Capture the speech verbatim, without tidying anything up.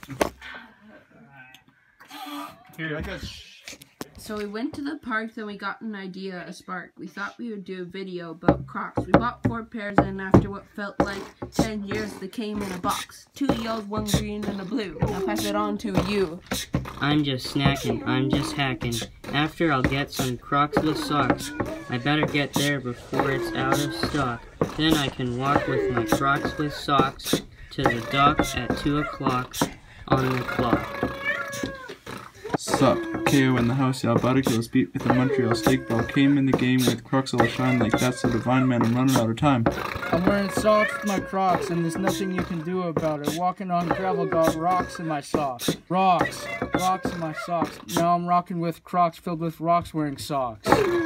Here, I got. So we went to the park, then we got an idea, a spark. We thought we would do a video about Crocs. We bought four pairs, and after what felt like ten years, they came in a box. Two yellows, one green, and a blue. Now pass it on to you. I'm just snacking, I'm just hacking. After I'll get some Crocs with socks. I better get there before it's out of stock. Then I can walk with my Crocs with socks to the dock at two o'clock on the clock. Sup, K O in the house, y'all. Butterkills beat with a Montreal steak ball. Came in the game with Crocs all shine like that's the divine man. I'm running out of time. I'm wearing socks with my Crocs, and there's nothing you can do about it. Walking on gravel, got rocks in my socks. Rocks, rocks in my socks. Now I'm rocking with Crocs filled with rocks wearing socks.